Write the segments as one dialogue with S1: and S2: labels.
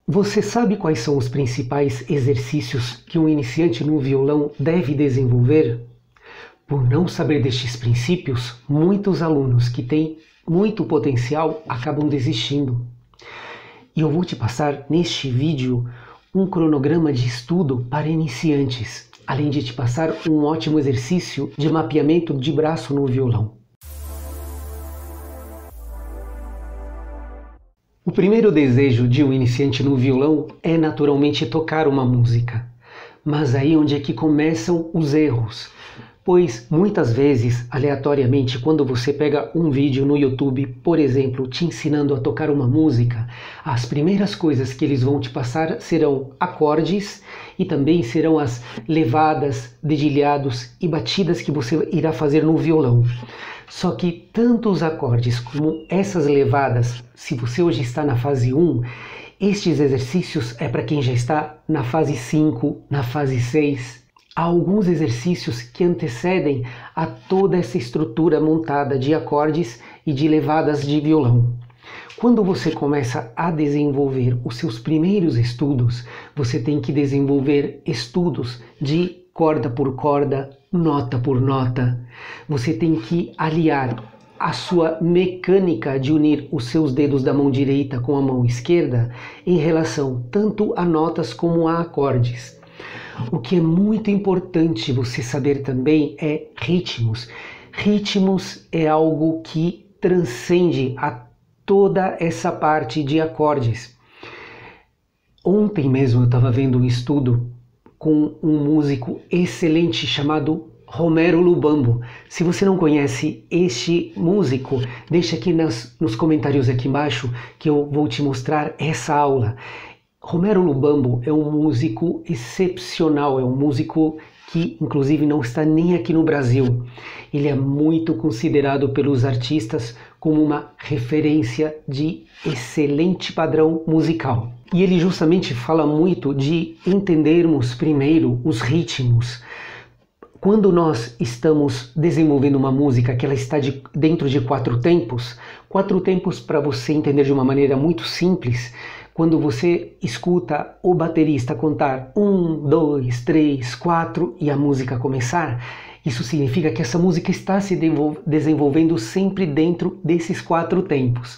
S1: Você sabe quais são os principais exercícios que um iniciante no violão deve desenvolver? Por não saber destes princípios, muitos alunos que têm muito potencial acabam desistindo. E eu vou te passar neste vídeo um cronograma de estudo para iniciantes, além de te passar um ótimo exercício de mapeamento de braço no violão. O primeiro desejo de um iniciante no violão é naturalmente tocar uma música. Mas aí onde é que começam os erros? Pois muitas vezes, aleatoriamente, quando você pega um vídeo no YouTube, por exemplo, te ensinando a tocar uma música, as primeiras coisas que eles vão te passar serão acordes e também serão as levadas, dedilhados e batidas que você irá fazer no violão. Só que tanto os acordes como essas levadas, se você hoje está na fase 1, estes exercícios é para quem já está na fase 5, na fase 6. Há alguns exercícios que antecedem a toda essa estrutura montada de acordes e de levadas de violão. Quando você começa a desenvolver os seus primeiros estudos, você tem que desenvolver estudos de corda por corda, nota por nota. Você tem que aliar a sua mecânica de unir os seus dedos da mão direita com a mão esquerda em relação tanto a notas como a acordes. O que é muito importante você saber também é ritmos. Ritmos é algo que transcende a toda essa parte de acordes. Ontem mesmo eu estava vendo um estudo com um músico excelente chamado Romero Lubambo. Se você não conhece este músico, deixa aqui nos comentários aqui embaixo que eu vou te mostrar essa aula. Romero Lubambo é um músico excepcional, é um músico que inclusive não está nem aqui no Brasil. Ele é muito considerado pelos artistas como uma referência de excelente padrão musical. E ele justamente fala muito de entendermos primeiro os ritmos. Quando nós estamos desenvolvendo uma música que ela está dentro de quatro tempos para você entender de uma maneira muito simples, quando você escuta o baterista contar 1, 2, 3, 4 e a música começar, isso significa que essa música está se desenvolvendo sempre dentro desses quatro tempos.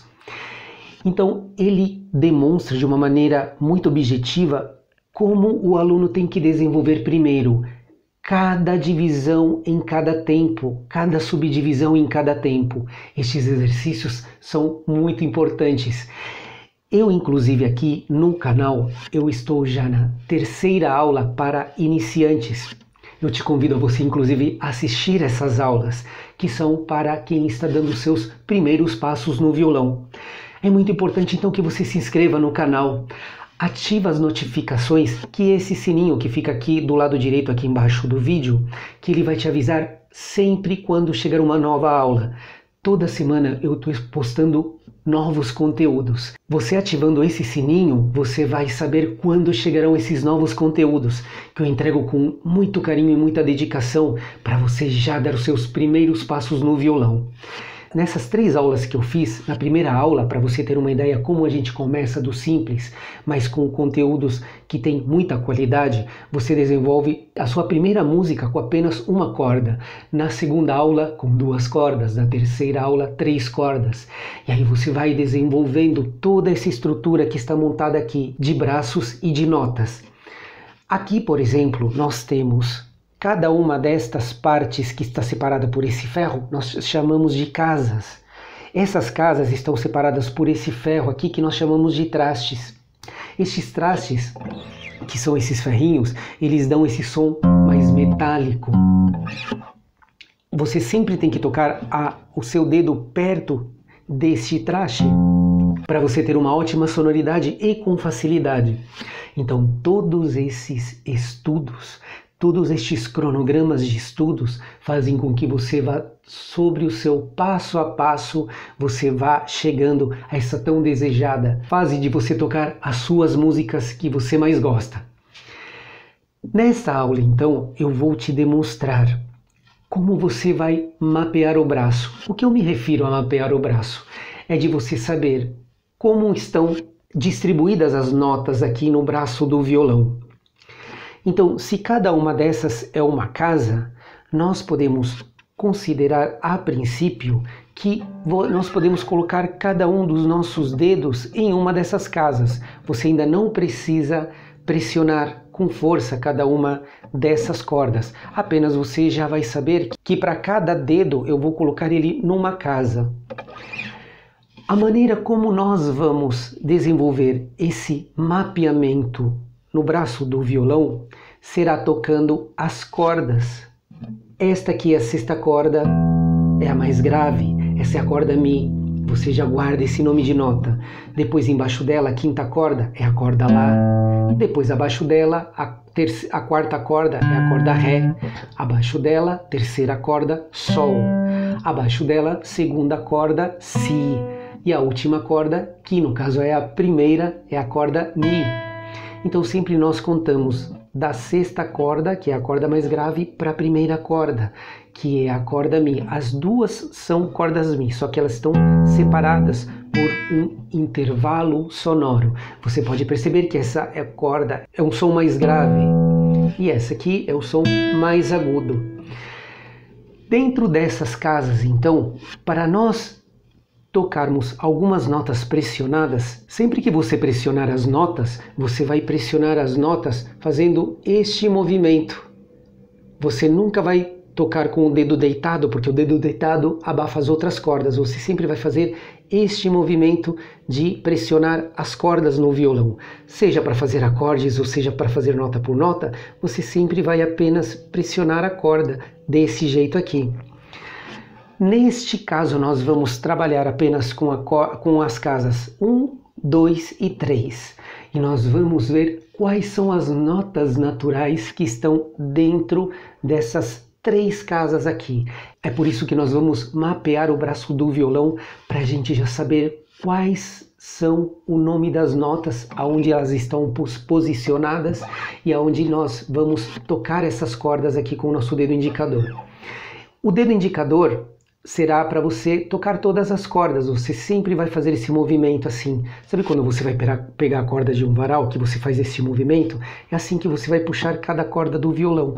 S1: Então ele demonstra de uma maneira muito objetiva como o aluno tem que desenvolver primeiro cada divisão em cada tempo, cada subdivisão em cada tempo. Estes exercícios são muito importantes. Eu, inclusive, aqui no canal, eu estou já na terceira aula para iniciantes. Eu te convido a você, inclusive, assistir essas aulas, que são para quem está dando seus primeiros passos no violão. É muito importante, então, que você se inscreva no canal, ativa as notificações, que esse sininho que fica aqui do lado direito, aqui embaixo do vídeo, que ele vai te avisar sempre quando chegar uma nova aula. Toda semana eu estou postando novos conteúdos. Você ativando esse sininho, você vai saber quando chegarão esses novos conteúdos, que eu entrego com muito carinho e muita dedicação para você já dar os seus primeiros passos no violão. Nessas 3 aulas que eu fiz, na primeira aula, para você ter uma ideia como a gente começa do simples, mas com conteúdos que tem muita qualidade, você desenvolve a sua primeira música com apenas uma corda. Na segunda aula, com 2 cordas. Na terceira aula, 3 cordas. E aí você vai desenvolvendo toda essa estrutura que está montada aqui, de braços e de notas. Aqui, por exemplo, nós temos cada uma destas partes que está separada por esse ferro, nós chamamos de casas. Essas casas estão separadas por esse ferro aqui que nós chamamos de trastes. Estes trastes, que são esses ferrinhos, eles dão esse som mais metálico. Você sempre tem que tocar o seu dedo perto deste traste para você ter uma ótima sonoridade e com facilidade. Então, todos esses estudos, todos estes cronogramas de estudos fazem com que você vá sobre o seu passo a passo, você vá chegando a essa tão desejada fase de você tocar as suas músicas que você mais gosta. Nesta aula, então, eu vou te demonstrar como você vai mapear o braço. O que eu me refiro a mapear o braço? É de você saber como estão distribuídas as notas aqui no braço do violão. Então, se cada uma dessas é uma casa, nós podemos considerar a princípio que nós podemos colocar cada um dos nossos dedos em uma dessas casas. Você ainda não precisa pressionar com força cada uma dessas cordas. Apenas você já vai saber que para cada dedo eu vou colocar ele numa casa. A maneira como nós vamos desenvolver esse mapeamento no braço do violão será tocando as cordas. Esta aqui é a sexta corda, é a mais grave, essa é a corda Mi. Você já guarda esse nome de nota. Depois embaixo dela, a quinta corda é a corda Lá. Depois abaixo dela, a quarta corda é a corda Ré. Abaixo dela, terceira corda, Sol. Abaixo dela, segunda corda, Si. E a última corda, que no caso é a primeira, é a corda Mi. Então sempre nós contamos da sexta corda, que é a corda mais grave, para a primeira corda, que é a corda Mi. As duas são cordas Mi, só que elas estão separadas por um intervalo sonoro. Você pode perceber que essa corda é um som mais grave e essa aqui é o som mais agudo. Dentro dessas casas, então, para nós tocarmos algumas notas pressionadas, sempre que você pressionar as notas, você vai pressionar as notas fazendo este movimento. Você nunca vai tocar com o dedo deitado, porque o dedo deitado abafa as outras cordas. Você sempre vai fazer este movimento de pressionar as cordas no violão. Seja para fazer acordes ou seja para fazer nota por nota, você sempre vai apenas pressionar a corda desse jeito aqui. Neste caso, nós vamos trabalhar apenas com as casas 1, 2 e 3. E nós vamos ver quais são as notas naturais que estão dentro dessas 3 casas aqui. É por isso que nós vamos mapear o braço do violão para a gente já saber quais são o nome das notas, aonde elas estão posicionadas e aonde nós vamos tocar essas cordas aqui com o nosso dedo indicador. O dedo indicador será para você tocar todas as cordas. Você sempre vai fazer esse movimento assim. Sabe quando você vai pegar a corda de um varal, que você faz esse movimento? É assim que você vai puxar cada corda do violão.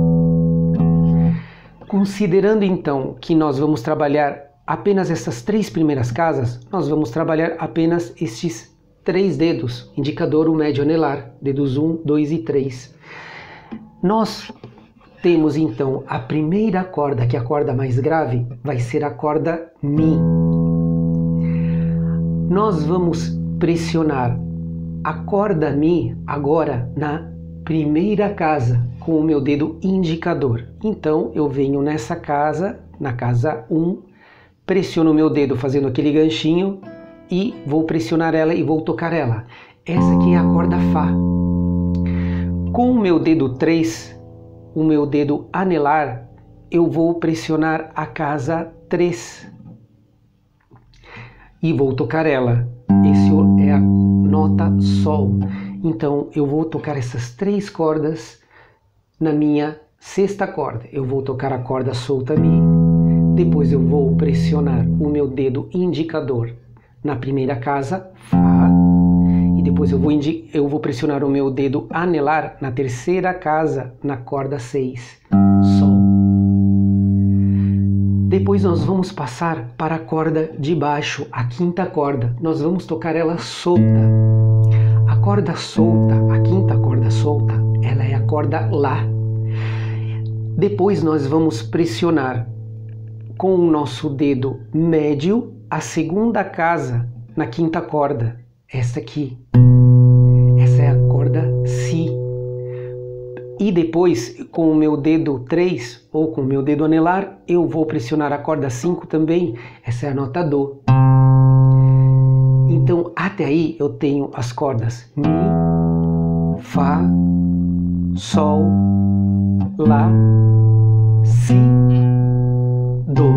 S1: Considerando então que nós vamos trabalhar apenas essas 3 primeiras casas, nós vamos trabalhar apenas estes 3 dedos, indicador, o médio, anelar, dedos 1, 2 e 3. Nós temos então a primeira corda, que é a corda mais grave, vai ser a corda Mi. Nós vamos pressionar a corda Mi agora na primeira casa com o meu dedo indicador. Então eu venho nessa casa, na casa 1, pressiono o meu dedo fazendo aquele ganchinho e vou pressionar ela e vou tocar ela. Essa aqui é a corda Fá. Com o meu dedo 3, o meu dedo anelar, eu vou pressionar a casa 3 e vou tocar ela. Esse é a nota Sol. Então eu vou tocar essas 3 cordas na minha sexta corda. Eu vou tocar a corda solta Mi, depois eu vou pressionar o meu dedo indicador na primeira casa, Fá, e depois eu vou pressionar o meu dedo anelar na terceira casa, na corda 6, Sol. Depois nós vamos passar para a corda de baixo, a quinta corda. Nós vamos tocar ela solta. A corda solta, a quinta corda solta, ela é a corda Lá. Depois nós vamos pressionar com o nosso dedo médio a segunda casa na quinta corda, essa aqui. Essa é a corda Si. E depois, com o meu dedo 3 ou com o meu dedo anelar, eu vou pressionar a corda 5 também. Essa é a nota Dó. Então, até aí eu tenho as cordas Mi, Fá, Sol, Lá, Si, Dó.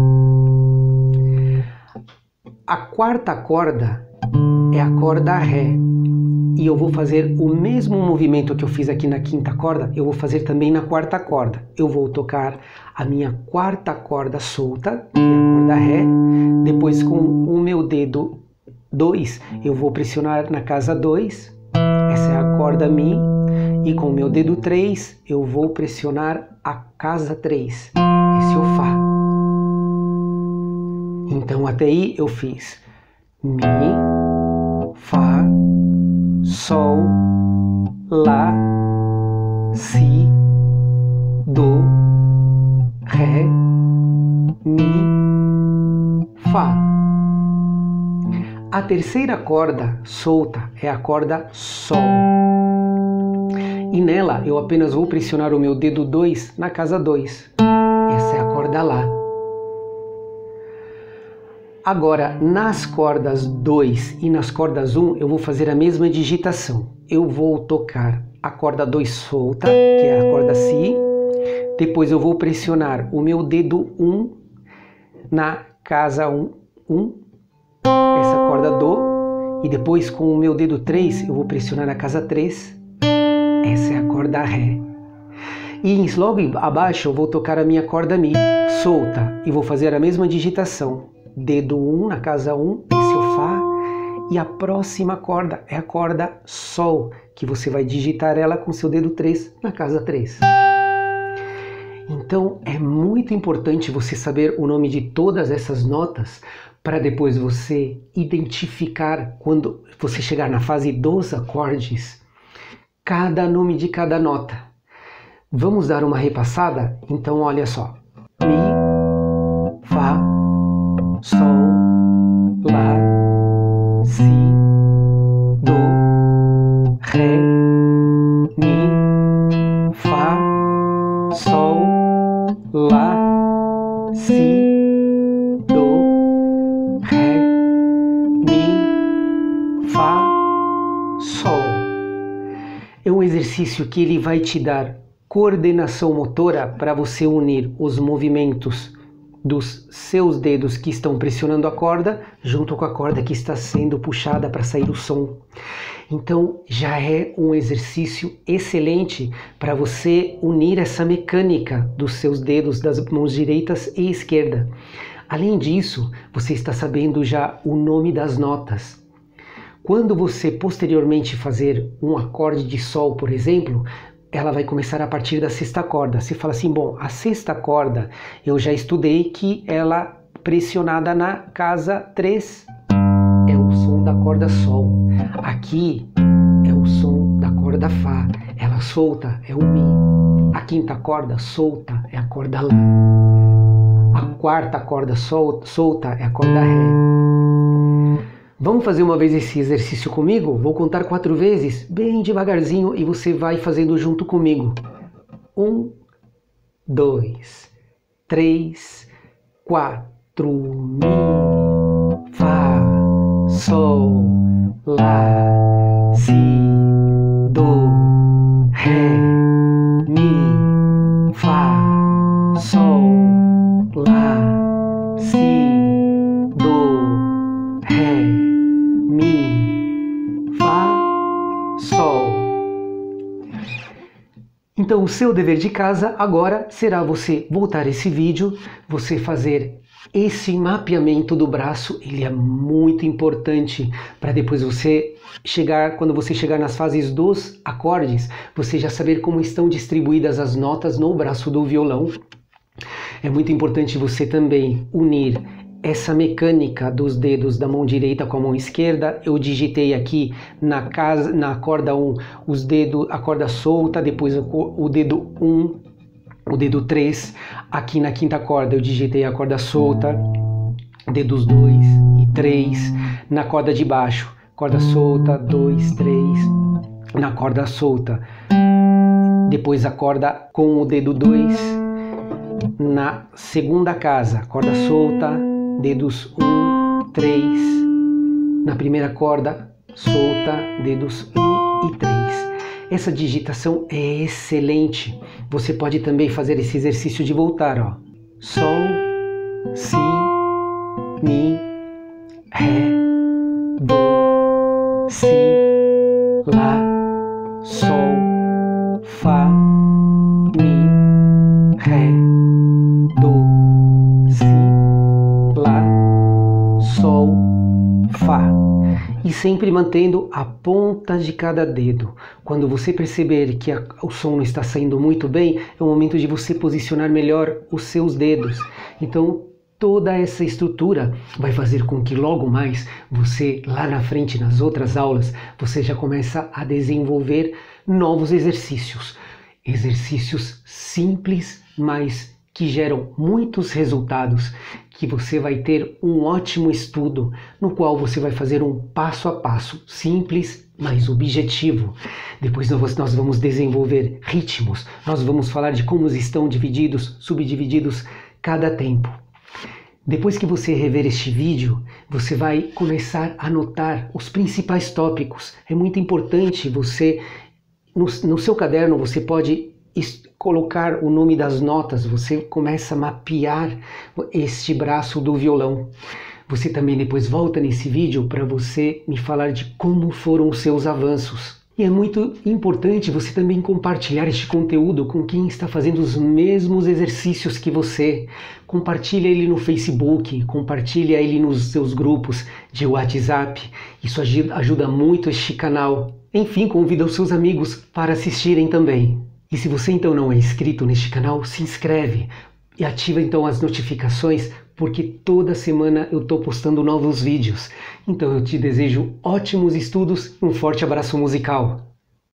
S1: A quarta corda é a corda Ré. E eu vou fazer o mesmo movimento que eu fiz aqui na quinta corda, eu vou fazer também na quarta corda. Eu vou tocar a minha quarta corda solta, que é a corda Ré, depois com o meu dedo 2, eu vou pressionar na casa 2, essa é a corda Mi, e com o meu dedo 3 eu vou pressionar a casa 3, esse é o Fá. Então até aí eu fiz Mi, Fá, Sol, Lá, Si, Do, Ré, Mi, Fá. A terceira corda solta é a corda Sol. E nela eu apenas vou pressionar o meu dedo 2 na casa 2. Essa é a corda Lá. Agora, nas cordas 2 e nas cordas 1, eu vou fazer a mesma digitação. Eu vou tocar a corda 2 solta, que é a corda Si. Depois eu vou pressionar o meu dedo 1 na casa 1, essa corda Do. E depois com o meu dedo 3 eu vou pressionar na casa 3, essa é a corda Ré. E logo abaixo eu vou tocar a minha corda Mi solta e vou fazer a mesma digitação. Dedo 1 na casa 1, esse é o Fá, e a próxima corda é a corda Sol, que você vai digitar ela com seu dedo 3 na casa 3. Então é muito importante você saber o nome de todas essas notas para depois você identificar, quando você chegar na fase dos acordes, cada nome de cada nota. Vamos dar uma repassada? Então olha só. Mi, Fá, Sol, Lá, Si, Do, Ré, Mi, Fá, Sol, Lá, Si, Do, Ré, Mi, Fá, Sol. É um exercício que ele vai te dar coordenação motora para você unir os movimentos dos seus dedos que estão pressionando a corda junto com a corda que está sendo puxada para sair o som. Então já é um exercício excelente para você unir essa mecânica dos seus dedos das mãos direitas e esquerda. Além disso, você está sabendo já o nome das notas. Quando você posteriormente fazer um acorde de Sol, por exemplo, ela vai começar a partir da sexta corda. Você fala assim, bom, a sexta corda eu já estudei que ela pressionada na casa 3 é o som da corda Sol. Aqui é o som da corda Fá. Ela solta é o Mi. A quinta corda solta é a corda Lá. A quarta corda solta é a corda Ré. Vamos fazer uma vez esse exercício comigo? Vou contar 4 vezes, bem devagarzinho, e você vai fazendo junto comigo. 1, 2, 3, 4. Mi, Fá, Sol, Lá, Si, Do, Ré, Mi, Fá, Sol, Lá, Si, Do, Ré, Mi, Fá, Sol. Então o seu dever de casa agora será você voltar esse vídeo, você fazer esse mapeamento do braço. Ele é muito importante para depois você chegar, quando você chegar nas fases dos acordes, você já saber como estão distribuídas as notas no braço do violão. É muito importante você também unir essa mecânica dos dedos da mão direita com a mão esquerda. Eu digitei aqui na corda 1 a corda solta, depois o dedo 1, o dedo 3. Aqui na quinta corda eu digitei a corda solta, dedos 2 e 3. Na corda de baixo, corda solta, 2, 3. Na corda solta, depois a corda com o dedo 2. Na segunda casa, corda solta, dedos 1, 3. Na primeira corda solta, dedos 1 e 3. Essa digitação é excelente. Você pode também fazer esse exercício de voltar, ó. Sol, Si, Mi, Ré, Do, Si, Lá, Sol, Fá, Mi, Ré, Do, Si, Lá, Sol, Fá. E sempre mantendo a ponta de cada dedo. Quando você perceber que o som não está saindo muito bem, é o momento de você posicionar melhor os seus dedos. Então, toda essa estrutura vai fazer com que logo mais você, lá na frente, nas outras aulas, você já começa a desenvolver novos exercícios. Exercícios simples, mas que geram muitos resultados, que você vai ter um ótimo estudo, no qual você vai fazer um passo a passo, simples, mas objetivo. Depois nós vamos desenvolver ritmos, nós vamos falar de como estão divididos, subdivididos cada tempo. Depois que você rever este vídeo, você vai começar a anotar os principais tópicos. É muito importante você, no seu caderno, você pode colocar o nome das notas, você começa a mapear este braço do violão. Você também depois volta nesse vídeo para você me falar de como foram os seus avanços. E é muito importante você também compartilhar este conteúdo com quem está fazendo os mesmos exercícios que você. Compartilha ele no Facebook, compartilha ele nos seus grupos de WhatsApp. Isso ajuda muito este canal. Enfim, convida os seus amigos para assistirem também. E se você então não é inscrito neste canal, se inscreve e ativa então as notificações, porque toda semana eu estou postando novos vídeos. Então eu te desejo ótimos estudos e um forte abraço musical.